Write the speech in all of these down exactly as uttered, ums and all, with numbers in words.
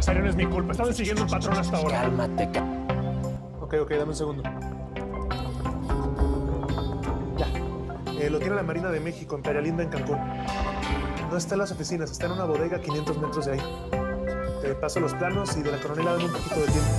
Nazario, no es mi culpa. Estaban siguiendo un patrón hasta ahora. Cálmate, ca... Ok, ok, dame un segundo. Ya. Eh, lo tiene la Marina de México, en Playa Linda, en Cancún. No está en las oficinas, está en una bodega a quinientos metros de ahí. Te paso los planos y de la coronela dame un poquito de tiempo.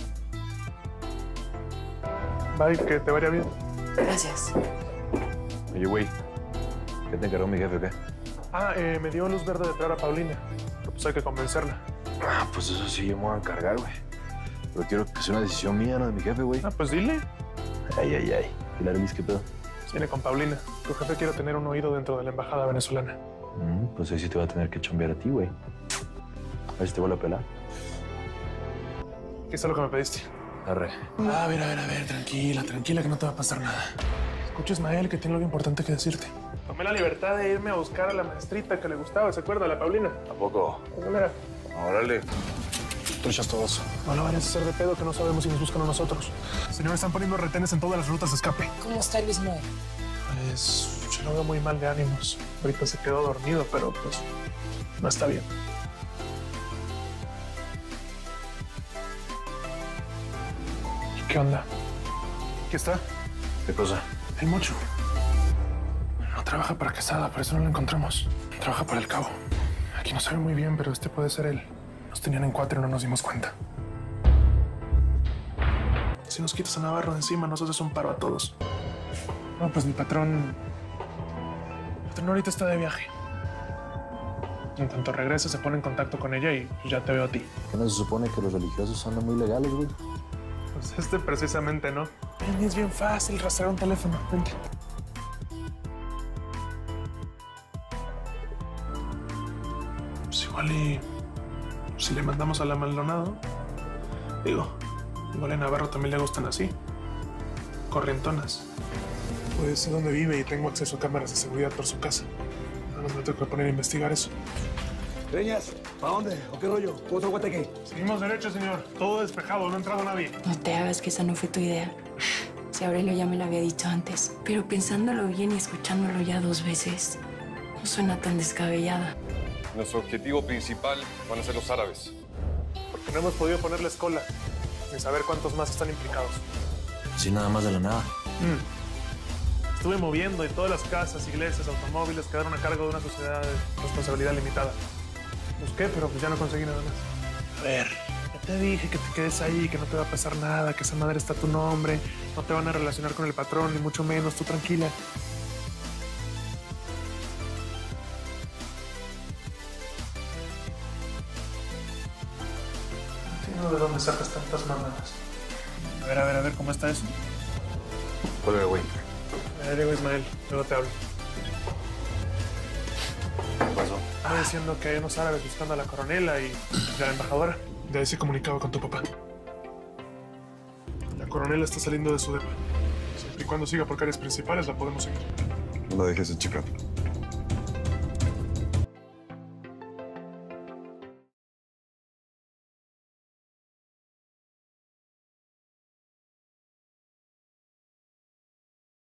Bye, que te vaya bien. Gracias. Oye, güey, ¿qué te encargó mi jefe o qué? Ah, eh, me dio luz verde de traer a Paulina. Pero pues hay que convencerla. Ah, pues eso sí, yo me voy a encargar, güey. Pero quiero que sea una decisión mía, no de mi jefe, güey. Ah, pues dile. Ay, ay, ay. ¿Y la Armis qué pedo? Viene con Paulina. Tu jefe quiere tener un oído dentro de la embajada venezolana. Mm, pues ahí sí te va a tener que chambear a ti, güey. A ver si te vuelve a pelar. ¿Qué es lo que me pediste? Arre. A ver, a ver, a ver, tranquila, tranquila, que no te va a pasar nada. Escucha, Ismael, que tiene algo importante que decirte. Tomé la libertad de irme a buscar a la maestrita que le gustaba, ¿se acuerda? La Paulina. ¿A poco? Mira, Órale. truchas todos. No lo vayas a hacer de pedo que no sabemos si nos buscan a nosotros. Señores, están poniendo retenes en todas las rutas de escape. ¿Cómo está Luis Noel? Pues yo lo veo muy mal de ánimos. Ahorita se quedó dormido, pero pues no está bien. ¿Qué onda? ¿Qué está? ¿Qué cosa? Hay mucho. No trabaja para Quesada, por eso no lo encontramos. Trabaja para el Cabo. Aquí no sabe muy bien, pero este puede ser él. Nos tenían en cuatro y no nos dimos cuenta. Si nos quitas a Navarro de encima, nos haces un paro a todos. No, pues mi patrón... Mi patrón ahorita está de viaje. En tanto regrese, se pone en contacto con ella y pues, ya te veo a ti. ¿Qué no se supone que los religiosos son muy legales, güey? Pues este precisamente no. Ven, es bien fácil rastrear un teléfono. Vente. Pues igual y... Si le mandamos a la Maldonado... Digo, igual a Navarro también le gustan así. Corrientonas. Pues sé dónde vive y tengo acceso a cámaras de seguridad por su casa. Nada más me tengo que poner a investigar eso. Greñas, ¿para dónde? ¿O qué rollo? ¿Otro guateque? Seguimos derecho, señor. Todo despejado, no ha entrado nadie. No te hagas que esa no fue tu idea. Si Aurelio ya me lo había dicho antes. Pero pensándolo bien y escuchándolo ya dos veces, no suena tan descabellada. Nuestro objetivo principal van a ser los árabes. Porque no hemos podido ponerles cola, ni saber cuántos más están implicados. Así nada más de la nada. Mm. Estuve moviendo y todas las casas, iglesias, automóviles quedaron a cargo de una sociedad de responsabilidad limitada. Busqué, pero pues ya no conseguí nada más. A ver, ya te dije que te quedes ahí, que no te va a pasar nada, que esa madre está a tu nombre, no te van a relacionar con el patrón, ni mucho menos, tú tranquila. No entiendo de dónde sacas tantas mamadas. A ver, a ver, a ver, ¿cómo está eso? Cuelga, güey. Ya llegó Ismael, luego te hablo. ¿Qué pasó? Estaba diciendo que hay unos árabes buscando a la coronela y a la embajadora. De ahí se comunicaba con tu papá. La coronela está saliendo de su depa. Siempre y cuando siga por calles principales, la podemos seguir. No la dejes en chica.